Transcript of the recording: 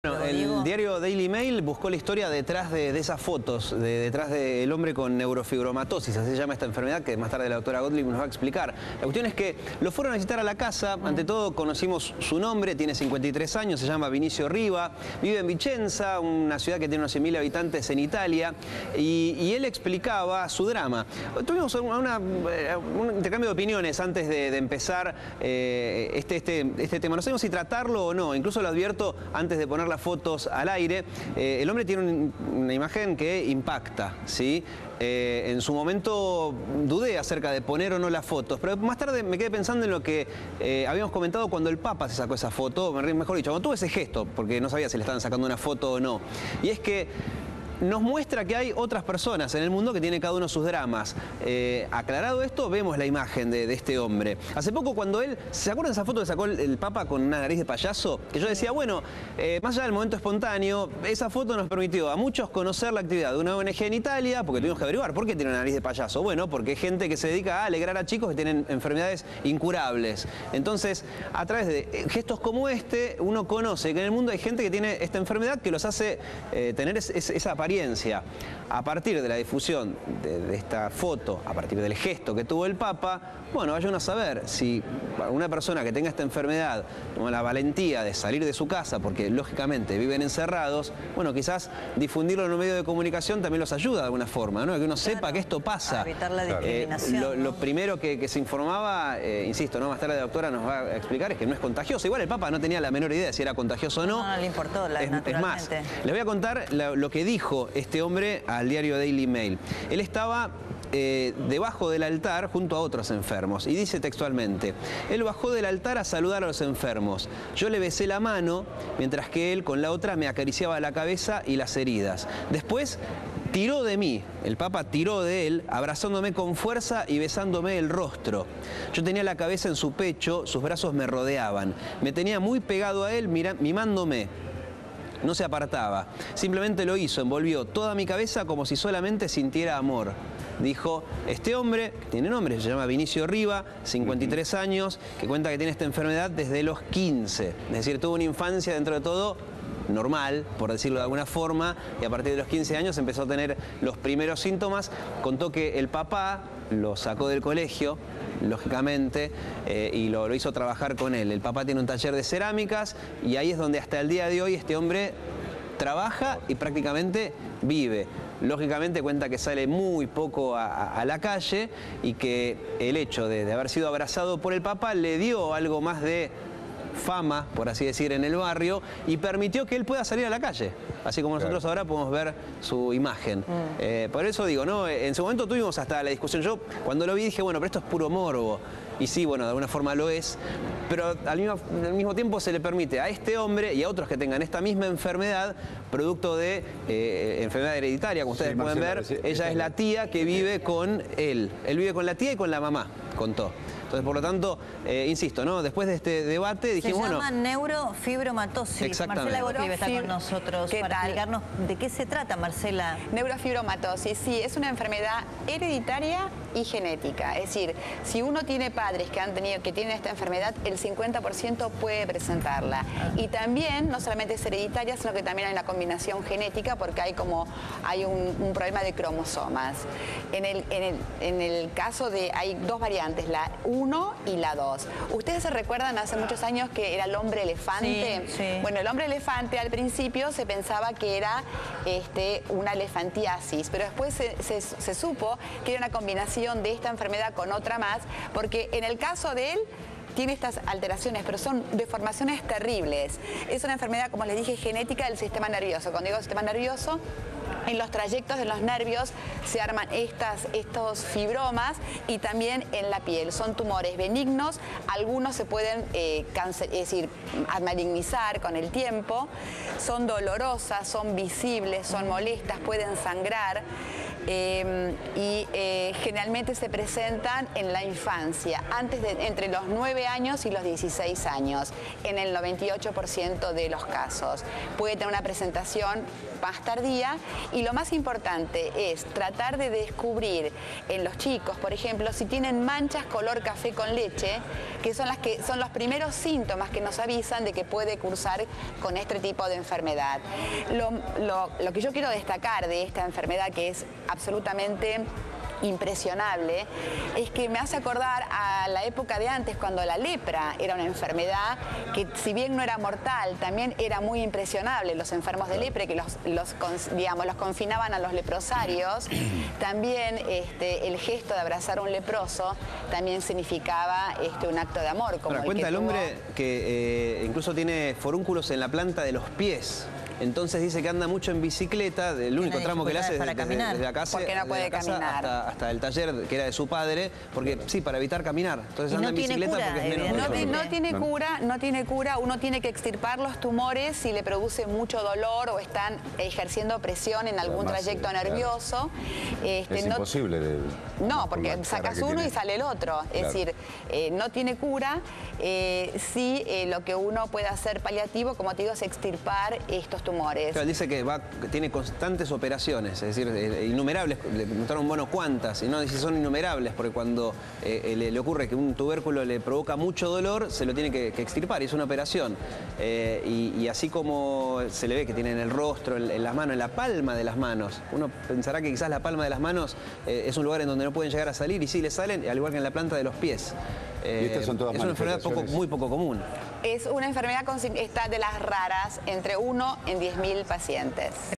Bueno, el diario Daily Mail buscó la historia detrás de esas fotos, detrás del hombre con neurofibromatosis, así se llama esta enfermedad, que más tarde la doctora Gottlieb nos va a explicar. La cuestión es que lo fueron a visitar a la casa, ante todo conocimos su nombre, tiene 53 años, se llama Vinicio Riva, vive en Vicenza, una ciudad que tiene unos 100.000 habitantes en Italia, y él explicaba su drama. Tuvimos un intercambio de opiniones antes de empezar este tema. No sabemos si tratarlo o no, incluso lo advierto antes de poner las fotos al aire. El hombre tiene una imagen que impacta, ¿sí? En su momento dudé acerca de poner o no las fotos, pero más tarde me quedé pensando en lo que habíamos comentado cuando el Papa se sacó esa foto, mejor dicho, cuando tuve ese gesto, porque no sabía si le estaban sacando una foto o no. Y es que nos muestra que hay otras personas en el mundo que tienen cada uno sus dramas. Aclarado esto, vemos la imagen de este hombre. Hace poco cuando él, ¿se acuerdan de esa foto que sacó el Papa con una nariz de payaso? Que yo decía, bueno, más allá del momento espontáneo, esa foto nos permitió a muchos conocer la actividad de una ONG en Italia, porque tuvimos que averiguar, ¿por qué tiene una nariz de payaso? Bueno, porque hay gente que se dedica a alegrar a chicos que tienen enfermedades incurables. Entonces, a través de gestos como este, uno conoce que en el mundo hay gente que tiene esta enfermedad que los hace tener esa apariencia. A partir de la difusión de esta foto, a partir del gesto que tuvo el Papa, bueno, vayan a saber si una persona que tenga esta enfermedad toma la valentía de salir de su casa, porque lógicamente viven encerrados, bueno, quizás difundirlo en un medio de comunicación también los ayuda de alguna forma, ¿no? Que uno sepa que esto pasa. Para evitar la discriminación. Lo primero que se informaba, insisto, ¿no? Más tarde la doctora nos va a explicar, es que no es contagioso. Igual el Papa no tenía la menor idea de si era contagioso o no. No le importó, naturalmente. Es más, les voy a contar lo que dijo este hombre al diario Daily Mail. Él estaba debajo del altar junto a otros enfermos y dice textualmente: él bajó del altar a saludar a los enfermos. Yo le besé la mano mientras que él con la otra me acariciaba la cabeza y las heridas. Después tiró de mí, el Papa tiró de él, abrazándome con fuerza y besándome el rostro. Yo tenía la cabeza en su pecho, sus brazos me rodeaban. Me tenía muy pegado a él, mimándome. No se apartaba, simplemente lo hizo, envolvió toda mi cabeza como si solamente sintiera amor. Dijo este hombre, que tiene nombre, se llama Vinicio Riva, 53 años, que cuenta que tiene esta enfermedad desde los 15. Es decir, tuvo una infancia dentro de todo normal, por decirlo de alguna forma, y a partir de los 15 años empezó a tener los primeros síntomas. Contó que el papá lo sacó del colegio, lógicamente, y lo hizo trabajar con él. El papá tiene un taller de cerámicas y ahí es donde hasta el día de hoy este hombre trabaja y prácticamente vive. Lógicamente cuenta que sale muy poco a la calle y que el hecho de haber sido abrazado por el papá le dio algo más de fama, por así decir, en el barrio y permitió que él pueda salir a la calle, así como nosotros ahora podemos ver su imagen. Por eso digo, ¿no? En su momento tuvimos hasta la discusión. Yo cuando lo vi dije, bueno, pero esto es puro morbo. Y sí, bueno, de alguna forma lo es, pero al mismo tiempo se le permite a este hombre y a otros que tengan esta misma enfermedad, producto de enfermedad hereditaria, como ustedes pueden ver. Ella es la tía que vive con él. Él vive con la tía y con la mamá, contó. Entonces, por lo tanto, insisto, ¿no? Después de este debate dijimos, bueno... Se llama neurofibromatosis. Exactamente. Marcela Gottlieb está con nosotros para explicarnos de qué se trata, Marcela. Neurofibromatosis, sí, es una enfermedad hereditaria y genética. Es decir, si uno tiene padres que tienen esta enfermedad, el 50% puede presentarla. Y también, no solamente es hereditaria, sino que también hay una combinación genética porque hay un problema de cromosomas. En el caso hay dos variantes, la 1 y la 2. ¿Ustedes se recuerdan hace muchos años que era el hombre elefante? Sí, sí. Bueno, el hombre elefante al principio se pensaba que era una elefantiasis, pero después se supo que era una combinación de esta enfermedad con otra más, porque en el caso de él tiene estas alteraciones, pero son deformaciones terribles. Es una enfermedad, como les dije, genética del sistema nervioso. Cuando digo sistema nervioso, en los trayectos de los nervios se arman estos fibromas y también en la piel. Son tumores benignos, algunos se pueden malignizar con el tiempo, son dolorosas, son visibles, son molestas, pueden sangrar. Generalmente se presentan en la infancia, entre los 9 años y los 16 años, en el 98% de los casos. Puede tener una presentación más tardía y lo más importante es tratar de descubrir en los chicos, por ejemplo, si tienen manchas color café con leche, que son los primeros síntomas que nos avisan de que puede cursar con este tipo de enfermedad. Lo que yo quiero destacar de esta enfermedad, que es absolutamente impresionable, es que me hace acordar a la época de antes, cuando la lepra era una enfermedad que, si bien no era mortal, también era muy impresionable. Los enfermos de lepra, que los confinaban a los leprosarios, también el gesto de abrazar a un leproso también significaba un acto de amor. Como Ahora, cuenta el hombre que incluso tiene forúnculos en la planta de los pies. Entonces dice que anda mucho en bicicleta, el único tramo que le hace desde la casa, porque no puede caminar hasta el taller que era de su padre, porque sí, para evitar caminar. Entonces anda en bicicleta porque es menos no tiene cura. Uno tiene que extirpar los tumores si le produce mucho dolor o están ejerciendo presión en algún trayecto nervioso. Es imposible de... No, porque sacas uno y sale el otro. Es decir, no tiene cura. Sí, lo que uno puede hacer paliativo, como te digo, es extirpar estos tumores. Claro, dice que tiene constantes operaciones, es decir, innumerables, le preguntaron, bueno, ¿cuántas? Y no, dice, son innumerables, porque cuando le ocurre que un tubérculo le provoca mucho dolor, se lo tiene que extirpar, y es una operación. Y así como se le ve que tiene en el rostro, en las manos, en la palma de las manos, uno pensará que quizás la palma de las manos es un lugar en donde no pueden llegar a salir, y sí, le salen, al igual que en la planta de los pies. ¿Y estas son todas es una enfermedad muy poco común. Es una enfermedad de las raras, entre 1 en 10.000 pacientes.